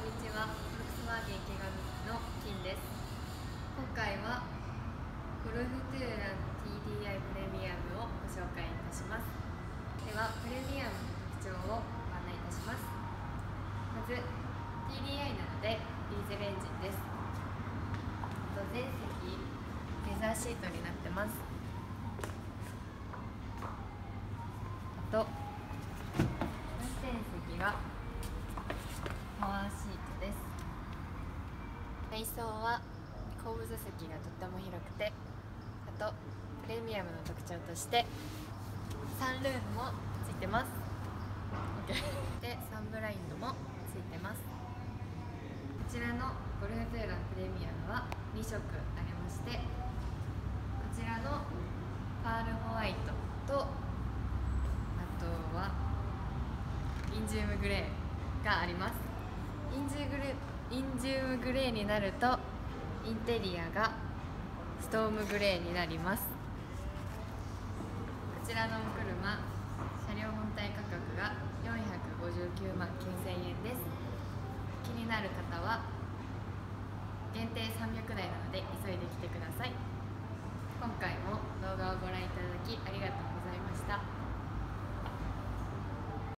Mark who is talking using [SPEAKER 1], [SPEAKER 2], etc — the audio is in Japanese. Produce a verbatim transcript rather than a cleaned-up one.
[SPEAKER 1] んにちは。フォルクスワーゲン池上の金です。今回はゴルフトゥーラン ティーディーアイ プレミアムをご紹介いたします。ではプレミアムの特徴をご案内いたします。まず ティーディーアイ なのでディーゼルエンジンです。あと全席レザーシートになってます。あと運転席がパワーシートです。内装は後部座席がとっても広くて、あとプレミアムの特徴としてサンルームもついてます。でサンブラインドもついてます。こちらのゴルフトゥーランプレミアムはにしょくありまして、こちらのパールホワイトとあとはインジウムグレーがあります。インジウムグレー、インジウムグレーになるとインテリアがストームグレーになります。こちらのお車、車両本体価格がよんひゃくごじゅうきゅうまんきゅうせんえんです。気になる方は限定さんびゃくだいなので急いで来てください。